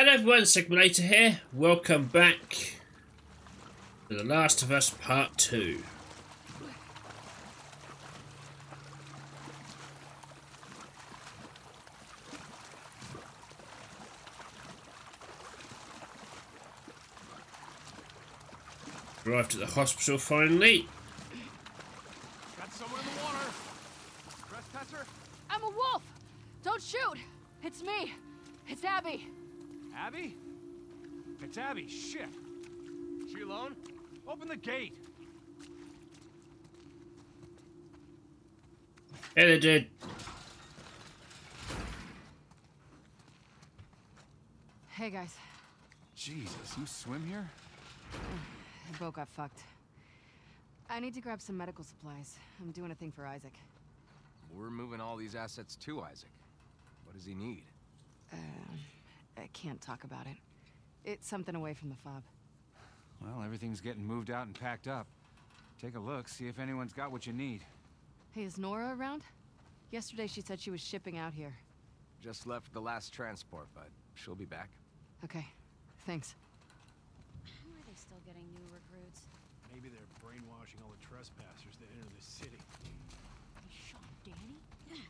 Hello everyone, Sigmulator here. Welcome back to The Last of Us Part 2. Arrived at the hospital finally. Got someone in the water. Trespasser? I'm a wolf! Don't shoot! It's me! It's Abby! Abby? It's Abby. Shit. She alone? Open the gate. Yeah, they did. Hey guys, Jesus, you swim here? the boat got fucked. I need to grab some medical supplies. I'm doing a thing for Isaac. We're moving all these assets to Isaac. What does he need? I can't talk about it. It's something away from the fob. Well, everything's getting moved out and packed up. Take a look, see if anyone's got what you need. Hey, is Nora around? Yesterday she said she was shipping out here. Just left the last transport, but she'll be back. Okay, thanks. How are they still getting new recruits? Maybe they're brainwashing all the trespassers that enter the city. They shot Danny?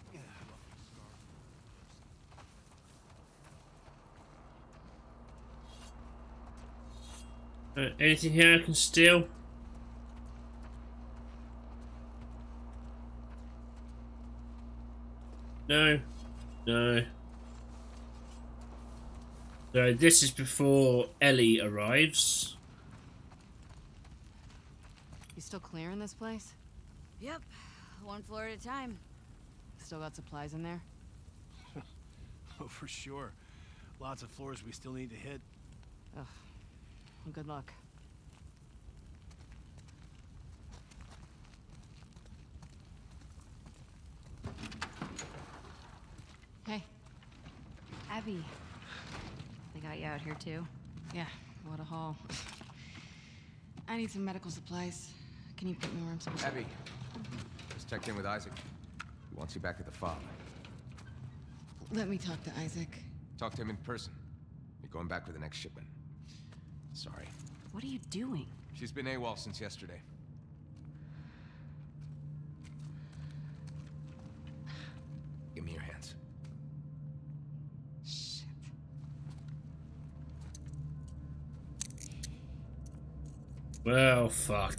Anything here I can steal? No. No. So this is before Ellie arrives. You still clearing this place? Yep. One floor at a time. Still got supplies in there? Oh, for sure. Lots of floors we still need to hit. Ugh. Well, good luck. Hey. Abby. They got you out here too? Yeah, what a haul. I need some medical supplies. Can you put me where I'm supposed to? Abby, just checked in with Isaac. He wants you back at the fob. Let me talk to Isaac. Talk to him in person. You're going back with the next shipment. Sorry. What are you doing? She's been AWOL since yesterday. Give me your hands. Shit. Well, fuck.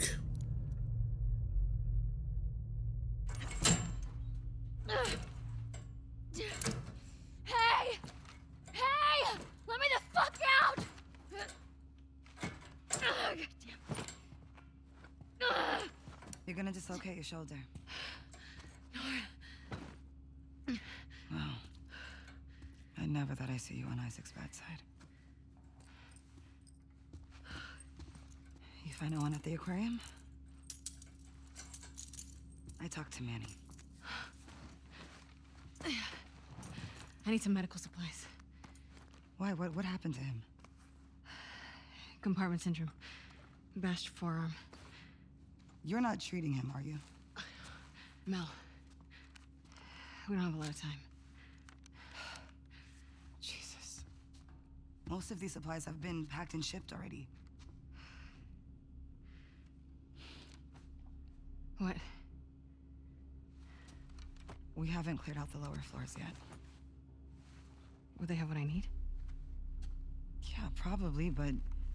Hey! Hey! Let me the fuck out! God damn. You're gonna dislocate your shoulder. Well, I never thought I'd see you on Isaac's bad side. You find no one at the aquarium? I talked to Manny. I need some medical supplies. Why? What happened to him? Compartment syndrome. Bashed forearm. You're not treating him, are you? Mel. We don't have a lot of time. Jesus. Most of these supplies have been packed and shipped already. What? We haven't cleared out the lower floors yet. Would they have what I need? Yeah, probably, but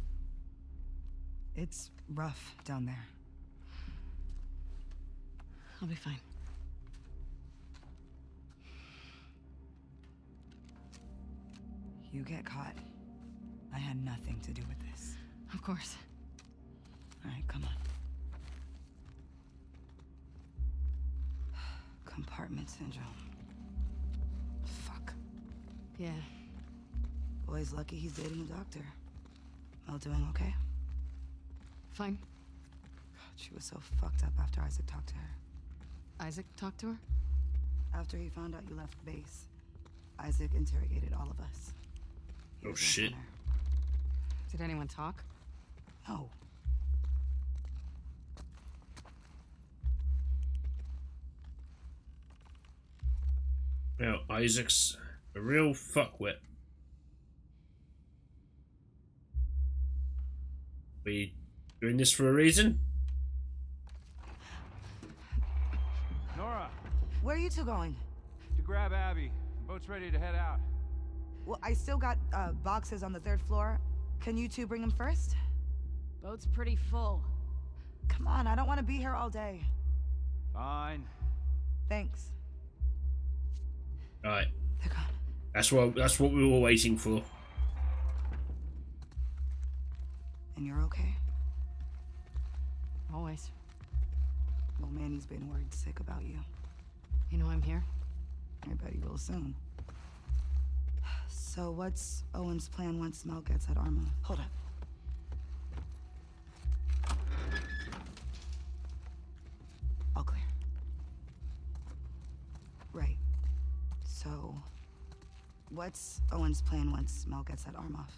it's rough down there. I'll be fine. You get caught. I had nothing to do with this. Of course. All right, come on. Compartment syndrome. Fuck. Yeah. Boy's lucky he's dating a doctor. Mel doing okay? Fine. God, she was so fucked up after Isaac talked to her. Isaac talked to her? After he found out you left base, Isaac interrogated all of us. He Oh, was in shit. on her. Did anyone talk? No. Well, Isaac's a real fuckwit. We doing this for a reason? Nora, Where are you two going? To grab Abby. The boat's ready to head out. Well, I still got boxes on the 3rd floor. Can you two bring them first? Boat's pretty full. Come on, I don't want to be here all day. Fine. Thanks. Alright. They're gone. That's what we were waiting for. And you're okay? Always. Well, Manny's been worried sick about you. You know I'm here? I bet he will soon. So what's Owen's plan once Mel gets at Arma? Hold up. All clear. Right. So, what's Owen's plan once Mel gets at Armoff?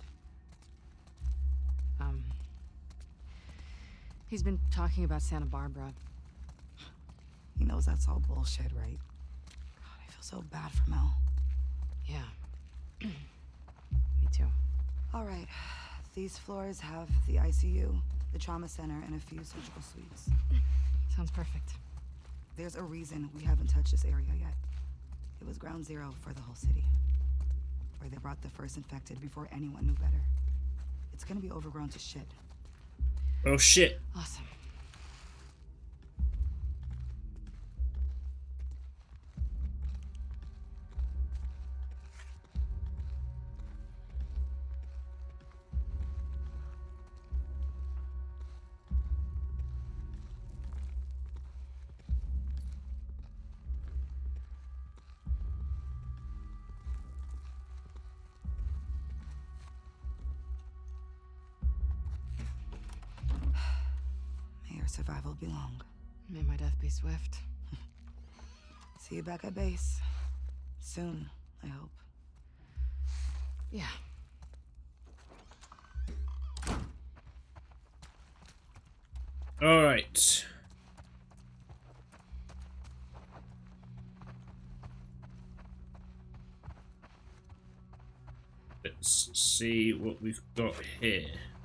He's been talking about Santa Barbara. He knows that's all bullshit, right? God, I feel so bad for Mel. Yeah. Me too. All right. These floors have the ICU, the trauma center, and a few surgical suites. Sounds perfect. There's a reason we haven't touched this area yet. It was ground zero for the whole city, where they brought the first infected before anyone knew better. It's gonna be overgrown to shit. Oh shit. Awesome. May your survival be long. May my death be swift. See you back at base. Soon, I hope. Yeah. All right. Let's see what we've got here.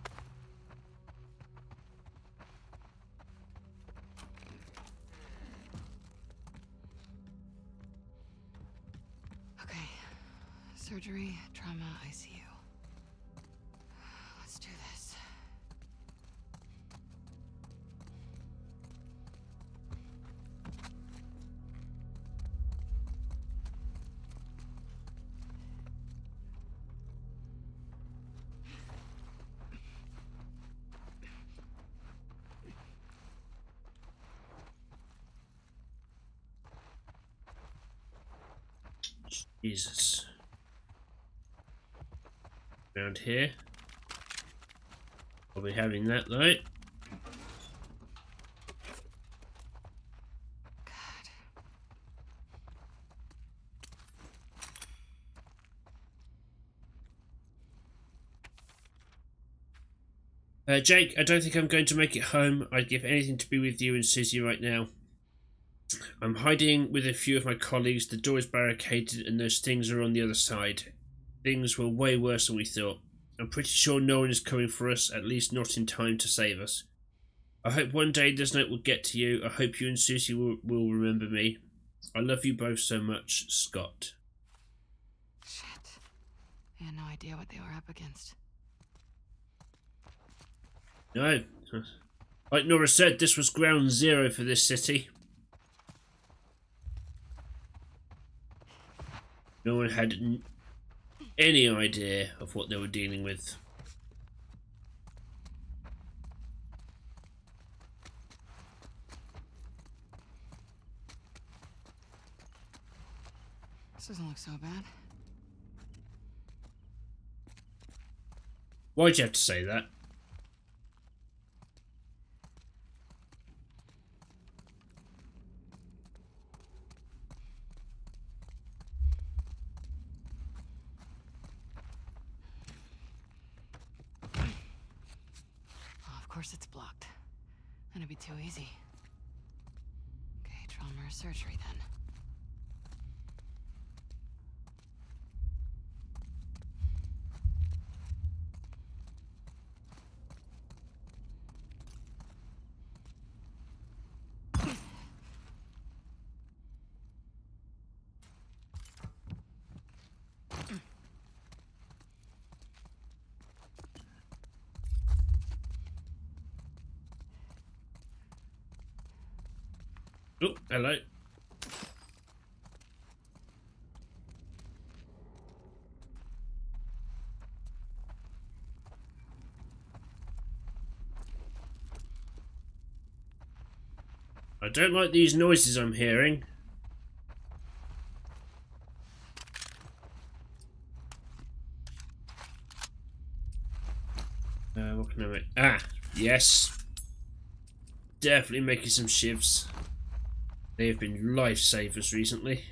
Okay. Surgery, trauma, ICU. Let's do this. Jesus. Around here. I'll be having that though. Jake, I don't think I'm going to make it home. I'd give anything to be with you and Susie right now. I'm hiding with a few of my colleagues. The door is barricaded and those things are on the other side. Things were way worse than we thought. I'm pretty sure no one is coming for us, at least not in time to save us. I hope one day this note will get to you. I hope you and Susie will remember me. I love you both so much, Scott. Shit. I had no idea what they were up against. No. Like Nora said, this was ground zero for this city. No one had any idea of what they were dealing with. This doesn't look so bad. Why'd you have to say that? Oh, of course it's blocked. That'd be too easy. Okay, trauma or surgery then. Oh, hello. I don't like these noises I'm hearing. What can I make? Ah, yes. Definitely making some shivs. They have been lifesavers recently.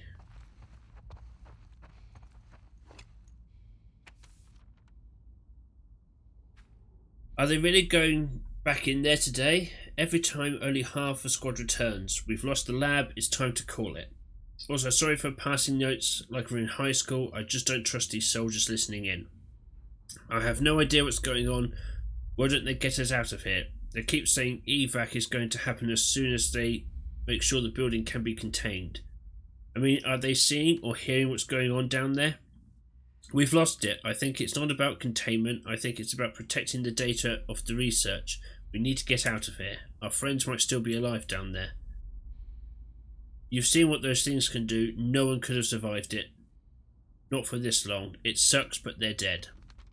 Are they really going back in there today? Every time only half the squad returns. We've lost the lab, it's time to call it. Also, sorry for passing notes like we're in high school. I just don't trust these soldiers listening in. I have no idea what's going on. Why don't they get us out of here? They keep saying evac is going to happen as soon as they make sure the building can be contained. I mean, are they seeing or hearing what's going on down there? We've lost it. I think it's not about containment. I think it's about protecting the data of the research. We need to get out of here. Our friends might still be alive down there. You've seen what those things can do. No one could have survived it. Not for this long. It sucks, but they're dead.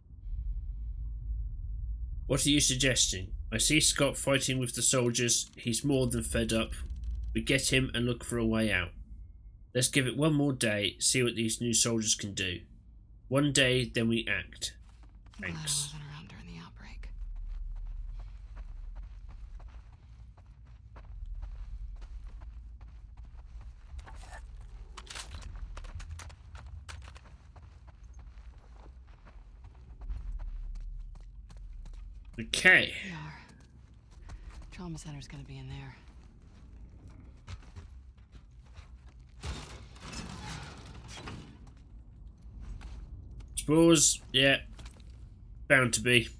What are you suggesting? I see Scott fighting with the soldiers. He's more than fed up. We get him and look for a way out. Let's give it one more day, see what these new soldiers can do. One day, then we act. Thanks. I wasn't around during the outbreak. Okay. We are. Trauma center's gonna be in there. Spores, yeah. Bound to be.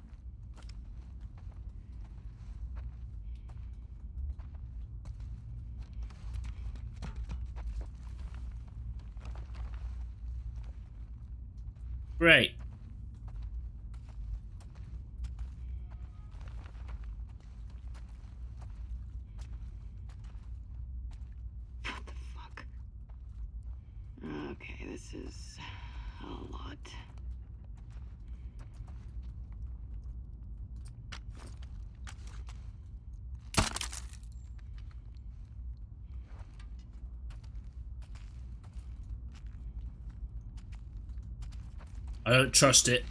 Great. What the fuck? Okay, this is a lot. I don't trust it.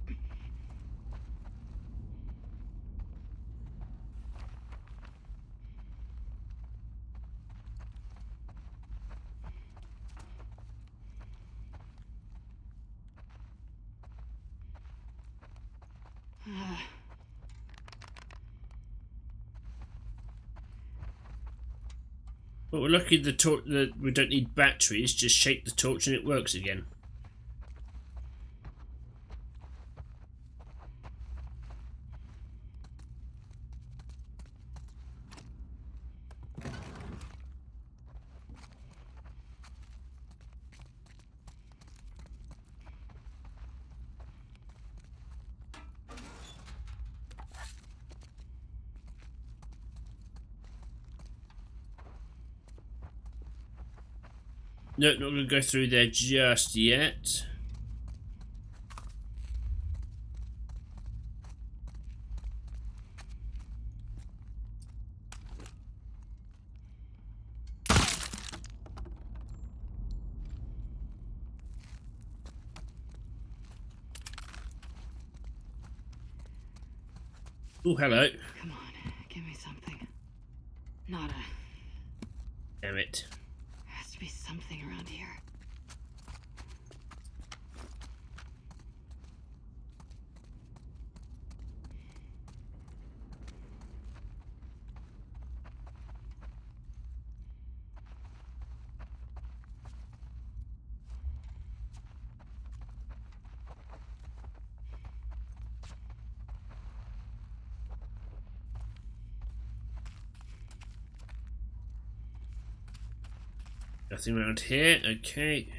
But we're lucky that we don't need batteries. Just shake the torch and it works again. Nope, not going to go through there just yet. Oh, hello. Come on, give me something. Nada. Damn it. Has to be something around here. Nothing around here. Okay.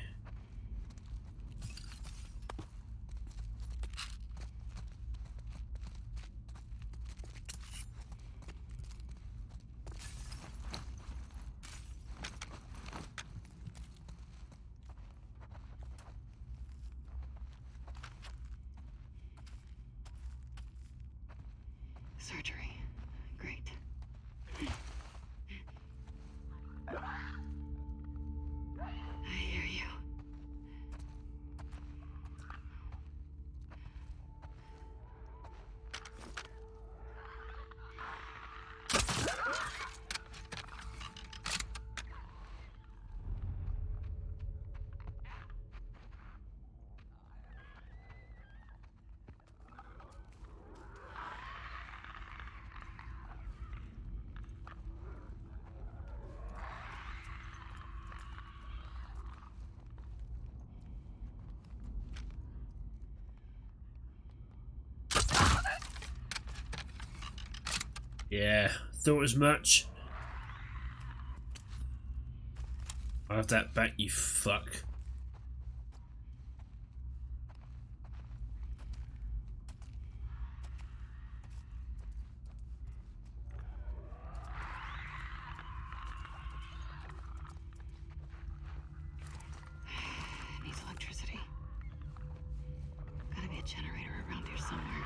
Yeah, thought as much. I'll have that back, you fuck. Needs electricity. Gotta be a generator around here somewhere.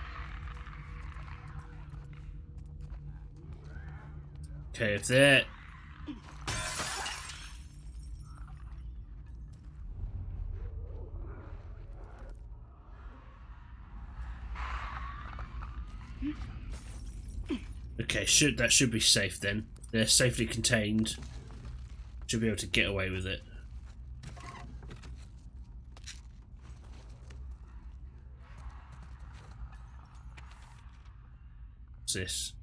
Okay, if that. Okay, that should be safe then. They're safely contained. Should be able to get away with it. What's this?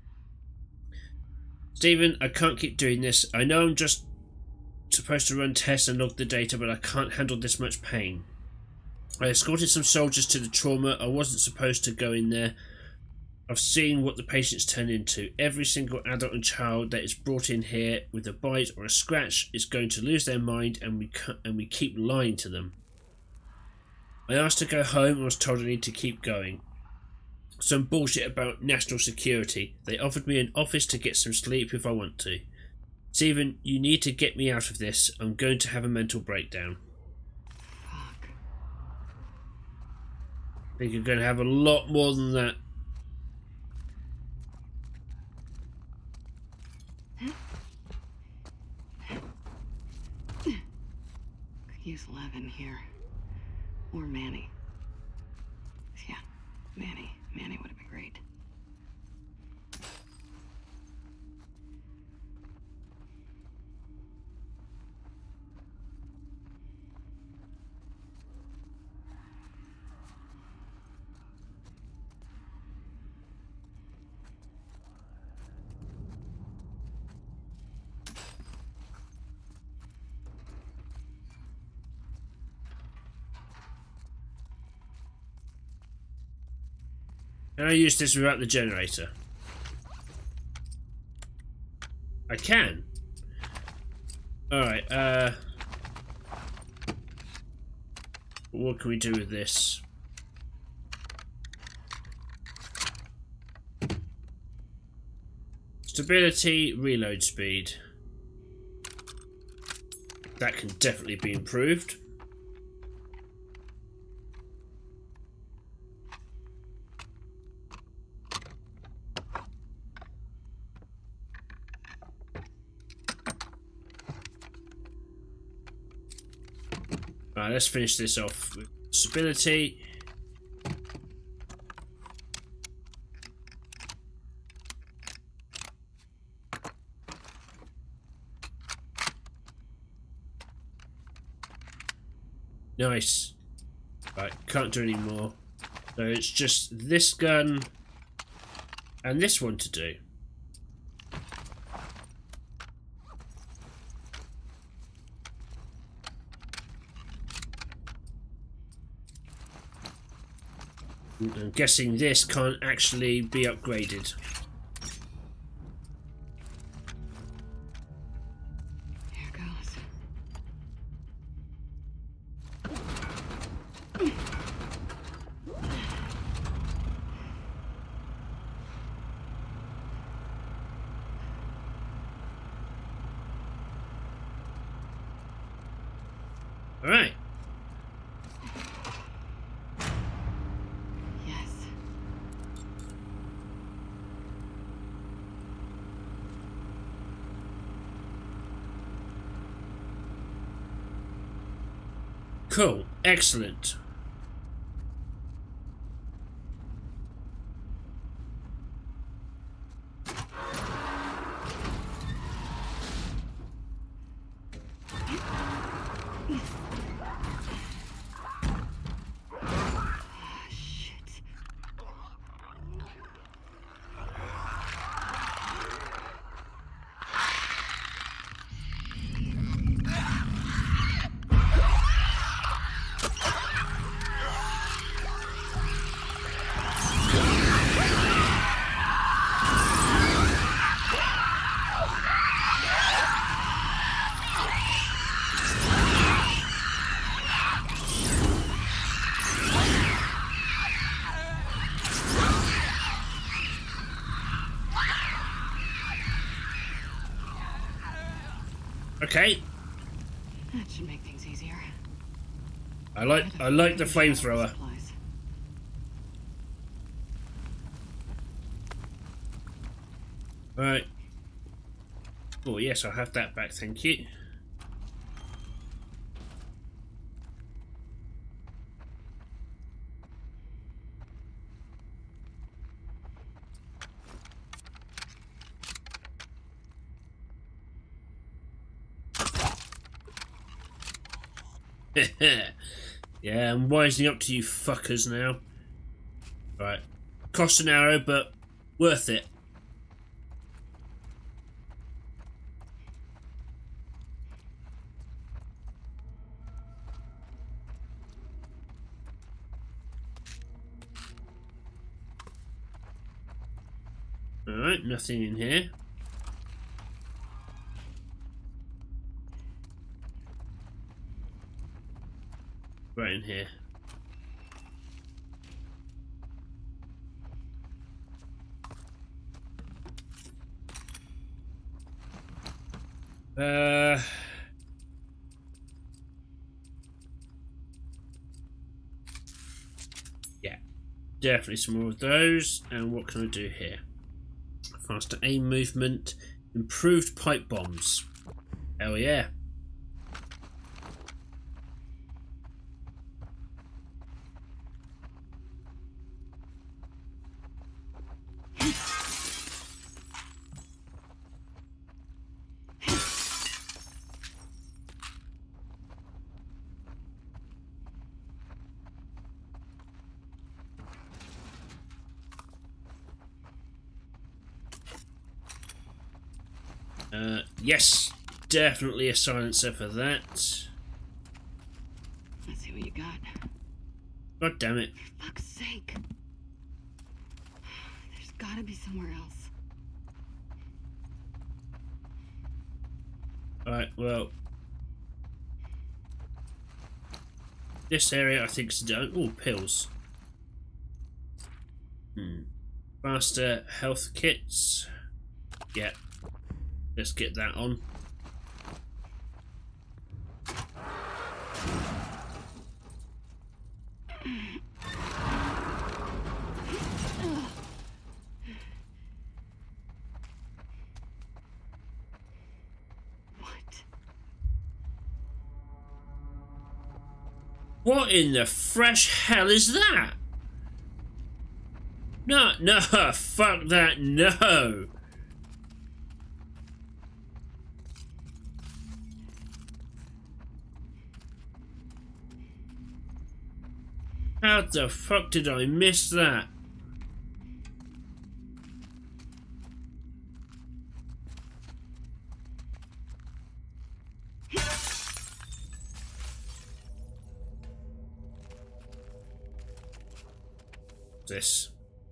Stephen, I can't keep doing this. I know I'm just supposed to run tests and log the data, but I can't handle this much pain. I escorted some soldiers to the trauma. I wasn't supposed to go in there. I've seen what the patients turn into. Every single adult and child that is brought in here with a bite or a scratch is going to lose their mind, and we keep lying to them. I asked to go home and was told I need to keep going. Some bullshit about national security. They offered me an office to get some sleep if I want to. Stephen, you need to get me out of this. I'm going to have a mental breakdown. Fuck. I think you're going to have a lot more than that. Could use Levin here. Or Manny. Yeah, Manny. Manny would have been great. Can I use this without the generator? I can. Alright, what can we do with this? Stability, reload speed. That can definitely be improved. Alright, let's finish this off with stability. Nice. Right, can't do any more. So it's just this gun and this one to do. I'm guessing this can't actually be upgraded. Here goes. All right. Cool. Excellent. Okay. That should make things easier. I like the flamethrower. Supplies. Right. Oh yes, I'll have that back, thank you. Yeah, I'm wising up to you fuckers now. Right. Cost an arrow, but worth it. Alright, nothing in here. Right in here. Yeah, definitely some more of those. And what can I do here? Faster aim movement, improved pipe bombs. Hell yeah. Yes, definitely a silencer for that. Let's see what you got. God damn it. For fuck's sake. There's gotta be somewhere else. Alright, well. This area I think is done. Oh, pills. Faster health kits. Yeah. Let's get that on. What in the fresh hell is that? No, fuck that, no. How the fuck did I miss that? This.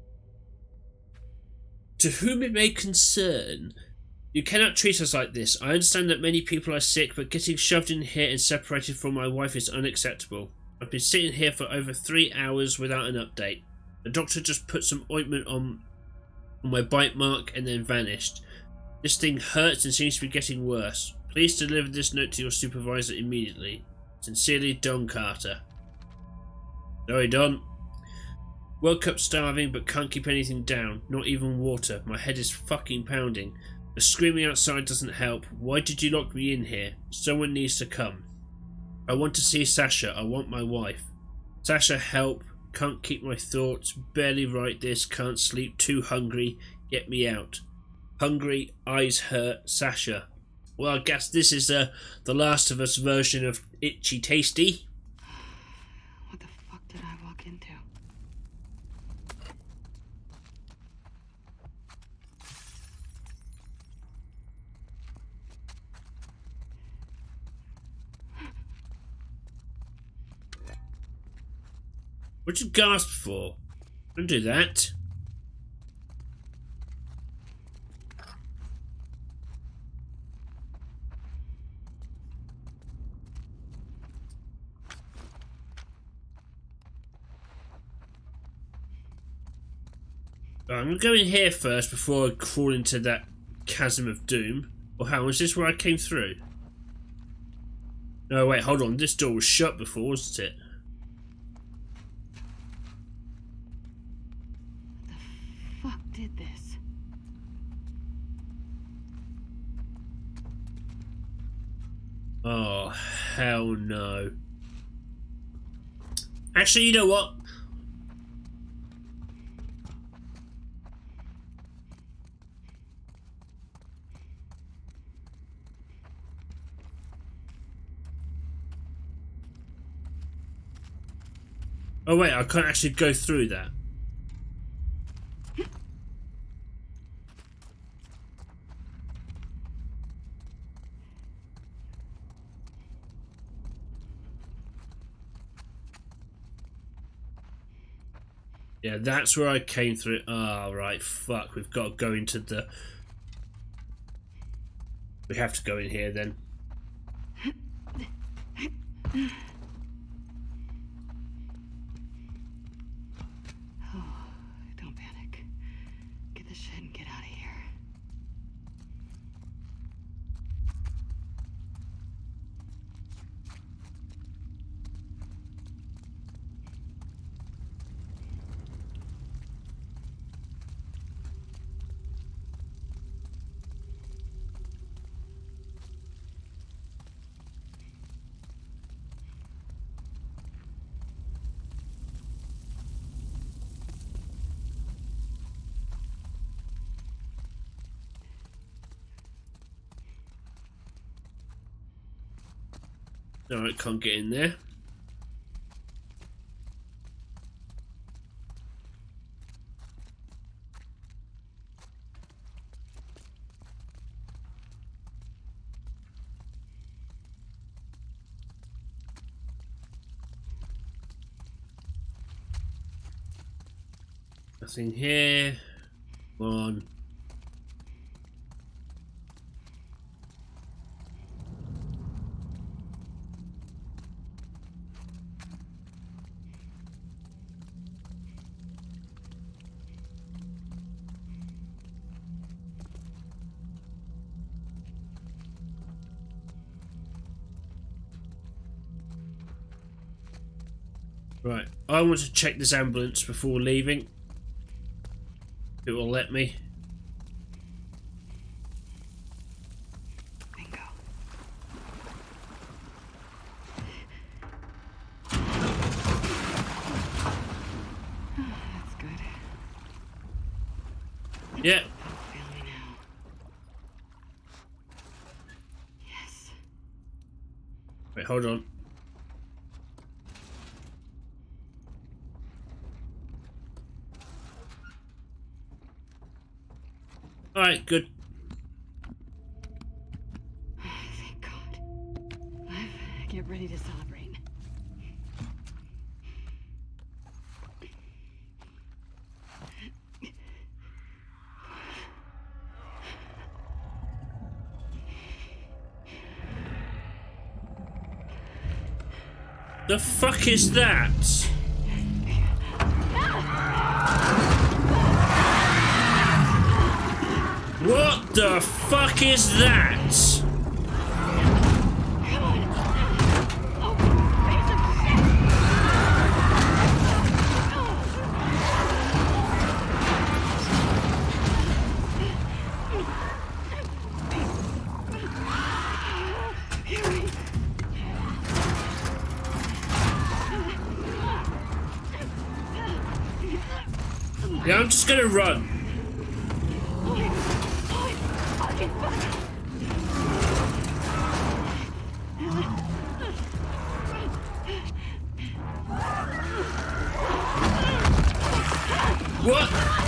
To whom it may concern, you cannot treat us like this. I understand that many people are sick, but getting shoved in here and separated from my wife is unacceptable. I've been sitting here for over 3 hours without an update. The doctor just put some ointment on my bite mark and then vanished. This thing hurts and seems to be getting worse. Please deliver this note to your supervisor immediately. Sincerely, Don Carter. Sorry, Don. Woke up starving but can't keep anything down, not even water. My head is fucking pounding. The screaming outside doesn't help. Why did you lock me in here? Someone needs to come. I want to see Sasha. I want my wife. Sasha, help. Can't keep my thoughts. Barely write this. Can't sleep. Too hungry. Get me out. Hungry. Eyes hurt. Sasha. Well, I guess this is the Last of Us version of Itchy Tasty. What the fuck did I walk into? What'd you gasp for? Don't do that. I'm gonna go in here first before I crawl into that chasm of doom. Or how is this where I came through? No, wait, hold on. This door was shut before, wasn't it? Fuck did this? Oh, hell no. Actually, you know what? Oh wait, I can't actually go through that. Yeah, that's where I came through. Ah, right, fuck, we've got to go into the... We have to go in here then. Don't panic. Get the shit and get out of here. Alright, can't get in there. Nothing here. Come on. Right, I want to check this ambulance before leaving. It will let me. Bingo. That's good. Yeah. Feel me now. Yes. Wait, hold on. Alright, good. Thank God. Get ready to celebrate. The fuck is that? What the fuck is that? Yeah, I'm just gonna run. What?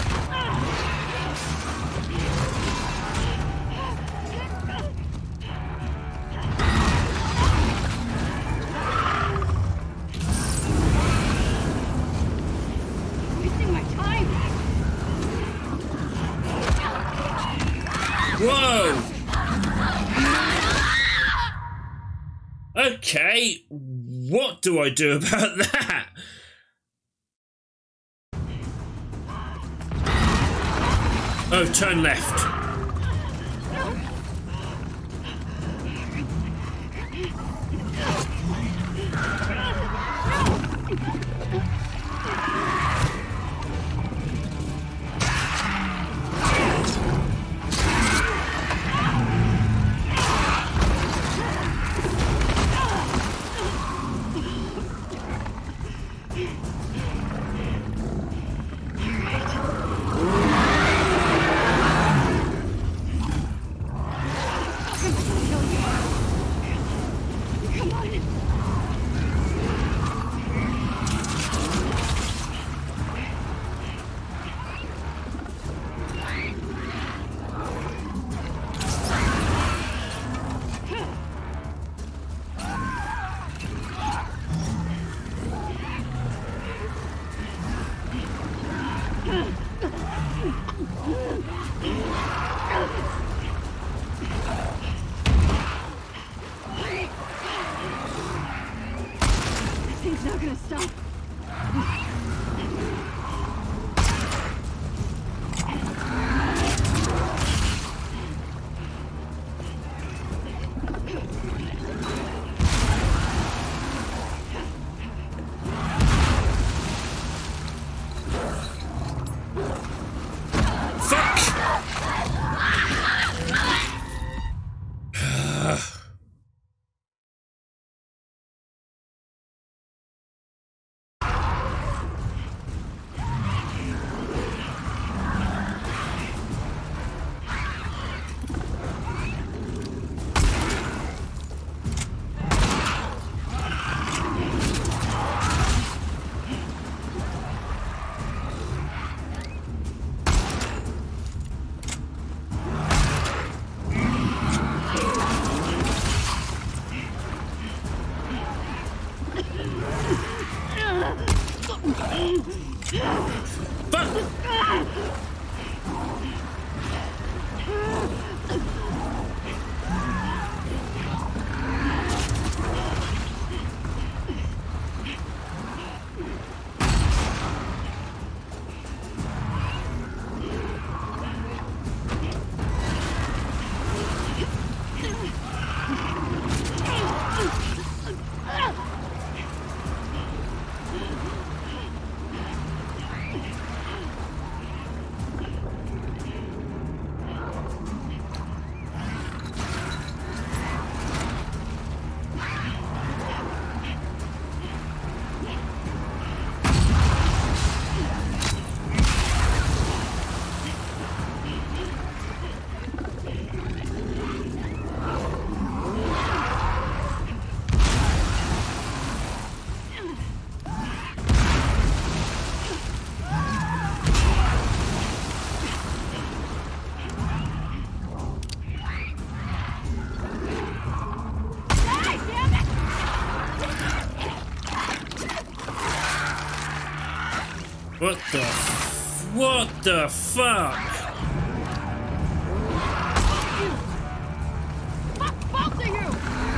Wasting my time. Whoa! Okay, what do I do about that? Oh, turn left. This thing's not gonna stop. What the fuck? Both of you!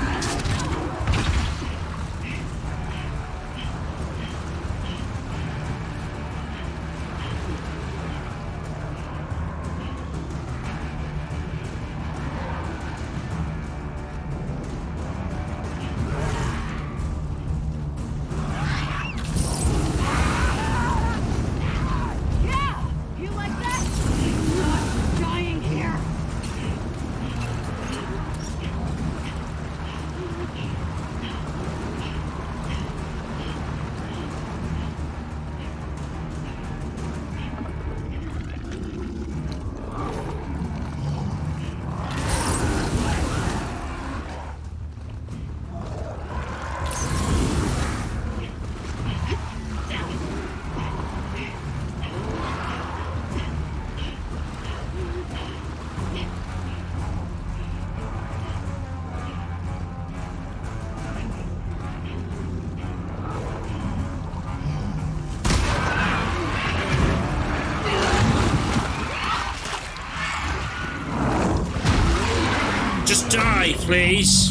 Just die, please.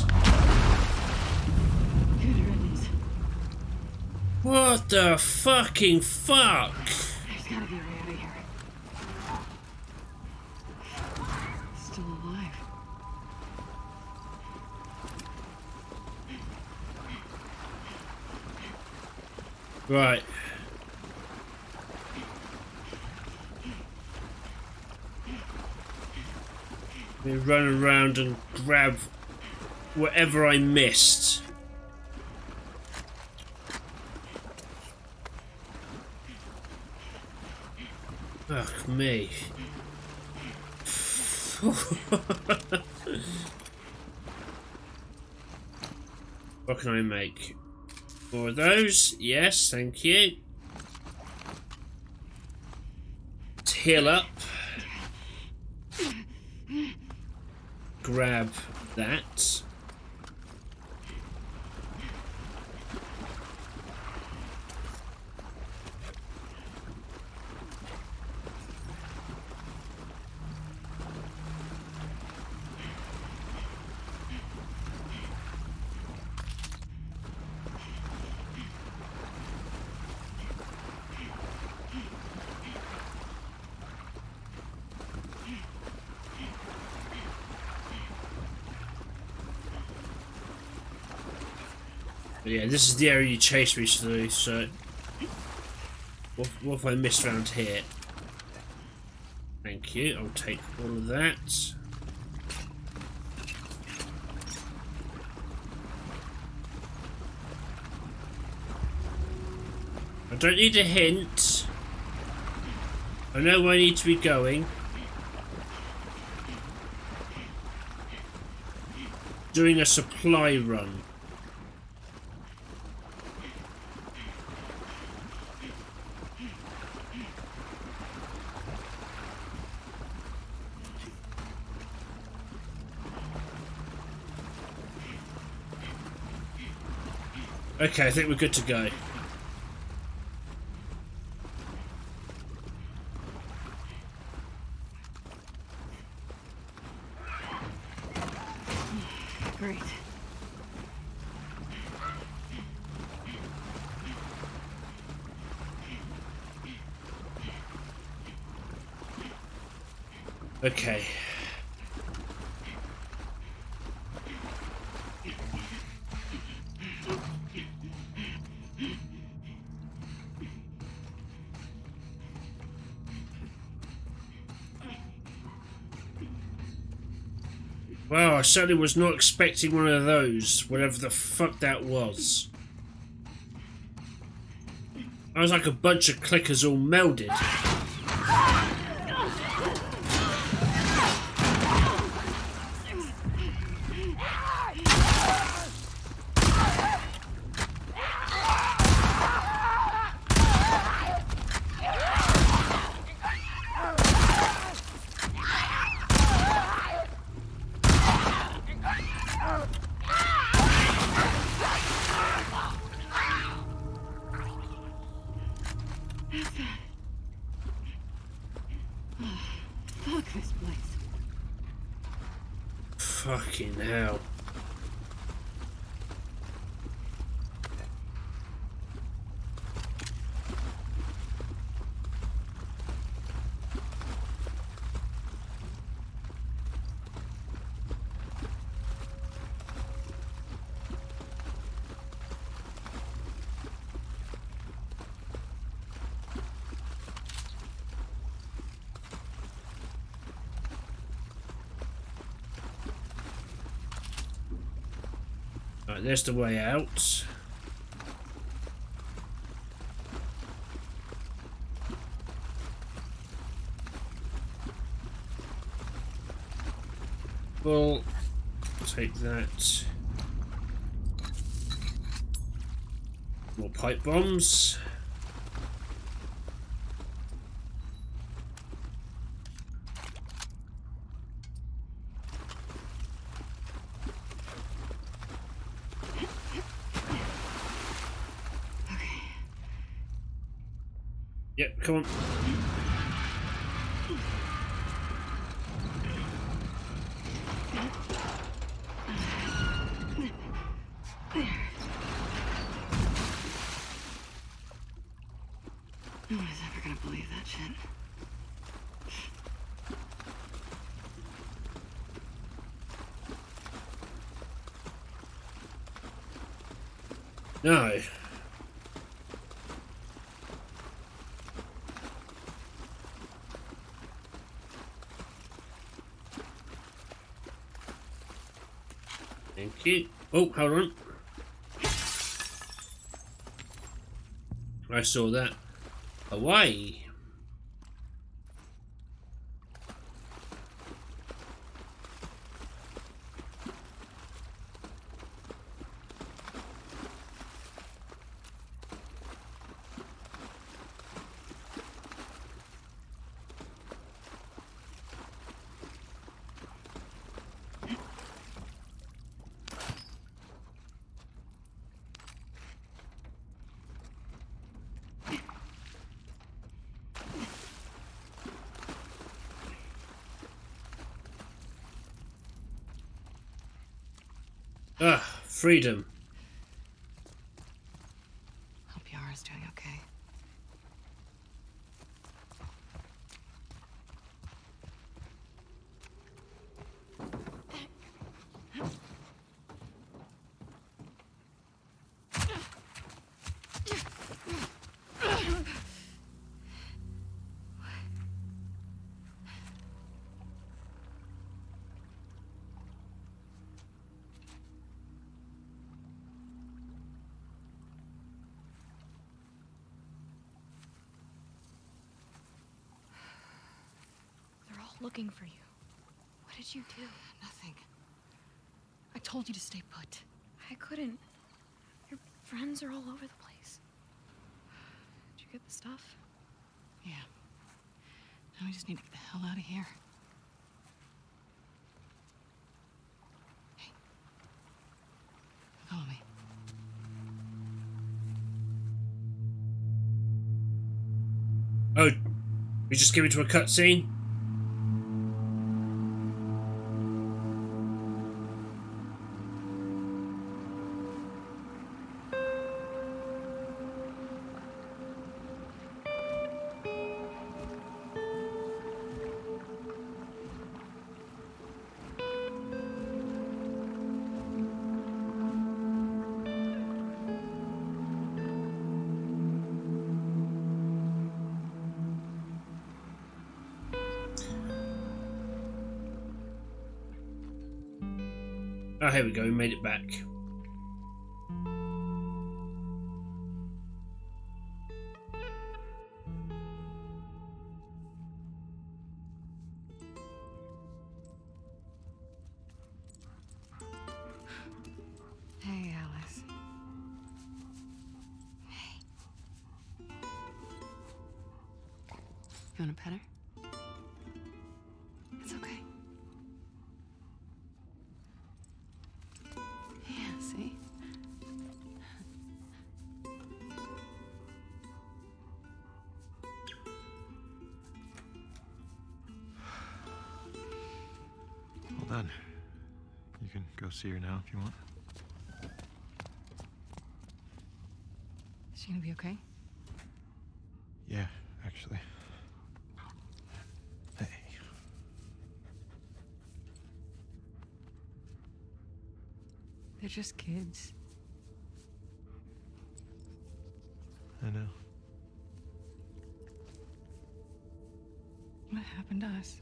What the fucking fuck? There's gotta be a way out of here. Still alive. Right. Let me run around and grab whatever I missed. Fuck me. What can I make? 4 of those. Yes, thank you. Let's heal up. Grab that. But yeah, this is the area you chased me through, so... What have I missed around here? Thank you, I'll take all of that. I don't need a hint. I know where I need to be going. Doing a supply run. Okay, I think we're good to go. Great. Okay. Wow, I certainly was not expecting one of those, whatever the fuck that was. I was like a bunch of clickers all melded. Fuck this place. Fucking hell. Right, there's the way out. Well, take that. More pipe bombs. Yep, come on. No one is ever gonna believe that shit. No. Thank you. Oh, hold on. I saw that. Away. Ah, freedom. Hope Yara's doing okay. looking for you. What did you do? Nothing. I told you to stay put. I couldn't. Your friends are all over the place. Did you get the stuff? Yeah. Now we just need to get the hell out of here. Hey. Follow me. Oh, we just give it to a cutscene? Oh, here we go, we made it back. Hey, Alice. Hey. You want to pet her? It's okay. Yeah, see? Well done. You can go see her now if you want. Is she gonna be okay? Yeah, actually. Hey. They're just kids. I know. What happened to us?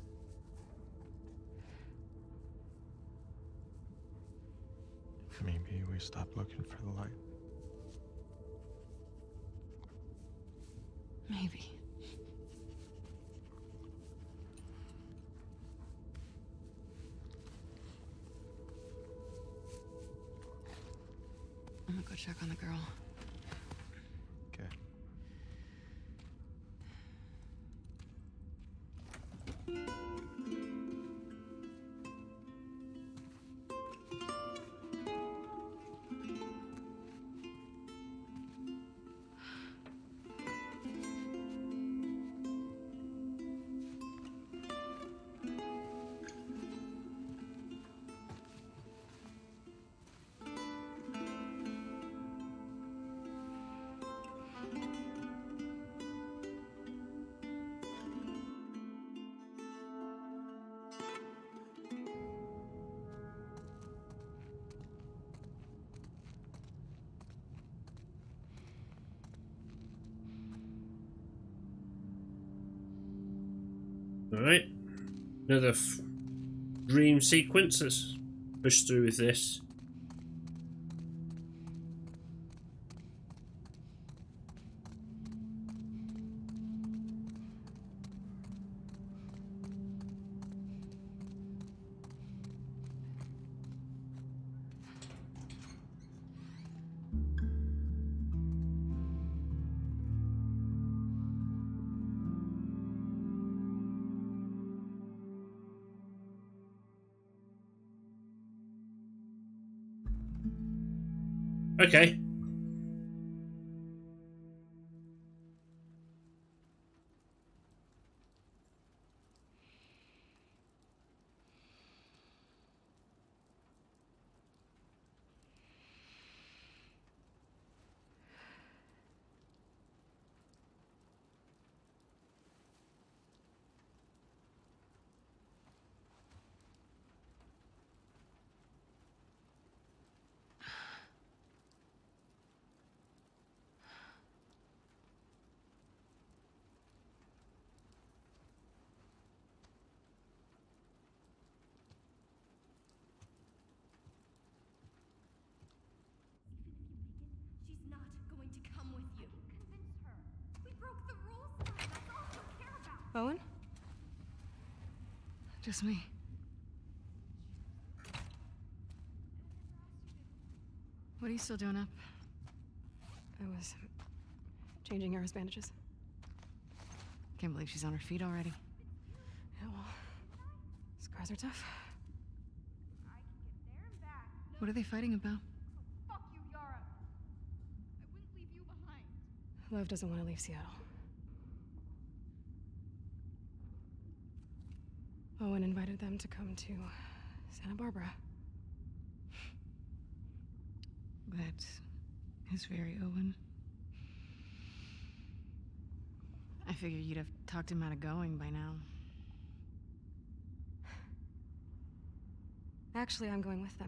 Maybe we stopped looking for the light. Maybe. I'm gonna go check on the girl. Okay. Alright. Another dream sequence. Let's push through with this. Okay. She's not going to come with you. Convince her. We broke the rules, Simon. That's all she'll care about. Owen? Just me. What are you still doing up? I was changing Yara's bandages. Can't believe she's on her feet already. Yeah, well, scars are tough. What are they fighting about? Fuck you, Yara. I wouldn't leave you behind. Lev doesn't want to leave Seattle. Owen invited them to come to Santa Barbara. That is very Owen. I figured you'd have talked him out of going by now. Actually, I'm going with them.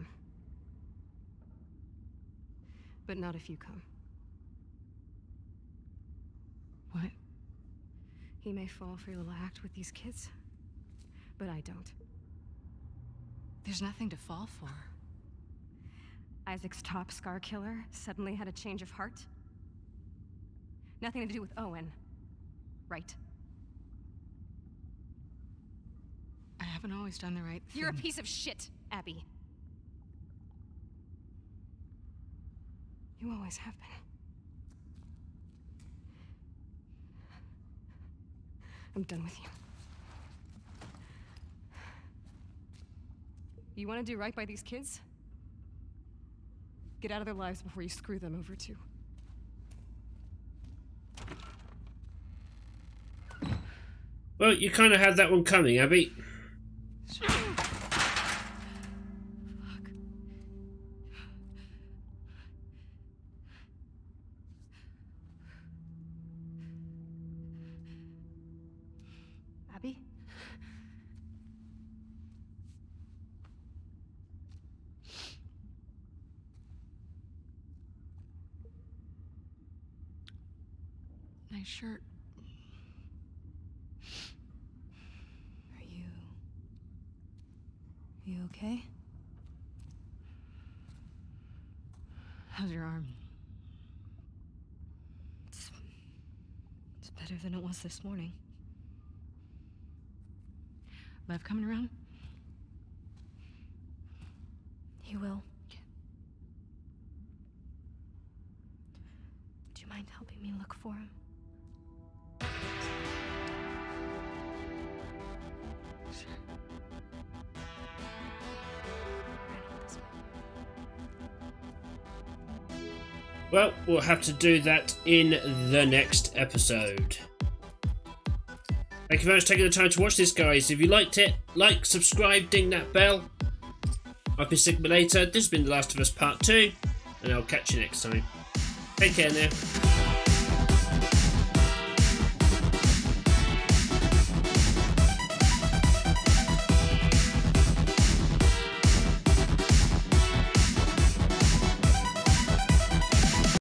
But not if you come. What? He may fall for your little act with these kids, but I don't. There's nothing to fall for. Isaac's top scar killer suddenly had a change of heart? Nothing to do with Owen, right? I haven't always done the right thing. You're a piece of shit, Abby. You always have been. I'm done with you. You want to do right by these kids? Get out of their lives before you screw them over too. Well, you kind of had that one coming, Abby. Abby? Nice shirt. Are you okay? How's your arm? It's better than it was this morning. Lev coming around? He will. Do you mind helping me look for him? Well, we'll have to do that in the next episode. Thank you very much for taking the time to watch this, guys. If you liked it, like, subscribe, ding that bell. I've been Sigma Later. This has been The Last of Us Part 2, and I'll catch you next time. Take care now.